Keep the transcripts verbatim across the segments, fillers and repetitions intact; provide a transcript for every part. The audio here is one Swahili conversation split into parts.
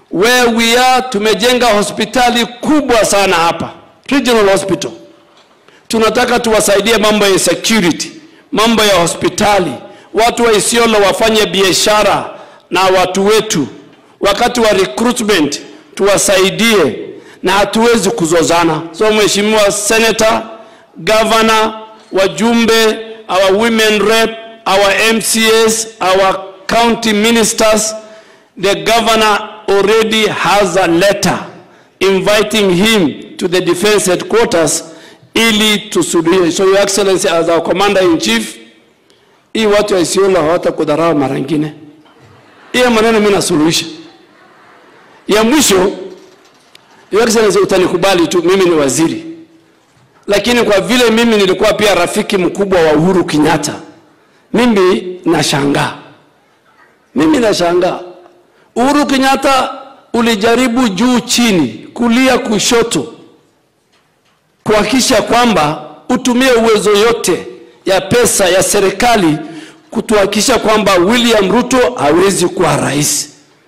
Where we are, tumejenga hospitali kubwa sana hapa, regional hospital. Tunataka tuwasaidie mambo ya security, mambo ya hospitali. Watu wa Isiolo wafanye biashara na watu wetu. Wakati wa recruitment tuwasaidie na hatuwezi kuzozana. So mheshimiwa senator, governor, wajumbe, our women rep, our M C As, our county ministers, the governor already has a letter inviting him to the defense headquarters ili tusuluhishe. So your excellency, as our commander in chief, hii watu wa Isiolo hawata kudharau mara nyingine. Hii maneno mimi nasuluhisha. Ya mwisho, your excellency, utanikubali tu, mimi ni waziri. Lakini kwa vile mimi nilikuwa pia rafiki mkubwa wa Uhuru Kenyatta, mimi nashangaa. Mimi nashangaa. Uhuru Kenyatta ulijaribu juu chini, kulia kushoto, kuhakikisha kwamba utumie uwezo yote ya pesa ya serikali kutuhakikisha kwamba William Ruto hawezi kuwa rais.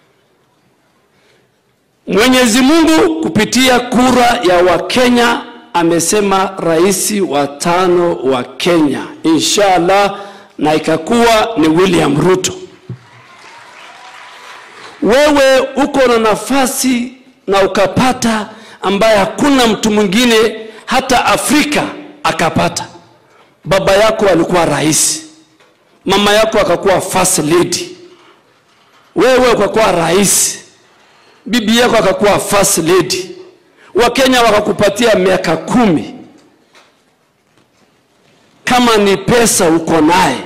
Mwenyezi Mungu kupitia kura ya Wakenya amesema rais wa tano wa Kenya, inshallah, na ikakuwa ni William Ruto. Wewe uko na nafasi na ukapata ambaye hakuna mtu mwingine hata Afrika akapata. Baba yako alikuwa rais, mama yako akakuwa first lady, wewe ukakuwa rais, bibi yako akakuwa first lady. Wakenya wakakupatia miaka kumi. Kama ni pesa uko naye,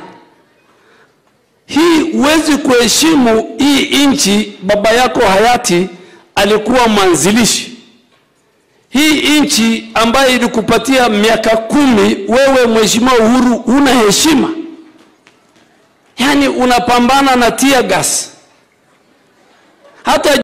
hii uwezi kuheshimu hii inchi. Baba yako hayati alikuwa mwanzilishi. Hii inchi ambayo ilikupatia miaka kumi, wewe mheshimiwa Uhuru una heshima. Yani unapambana na tear gas. Hata